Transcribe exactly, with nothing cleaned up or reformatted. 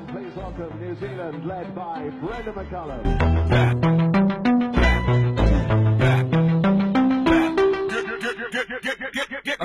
Please welcome New Zealand, led by Brenda McCullum. Get, get, get, get, get, get, get, get, get, get.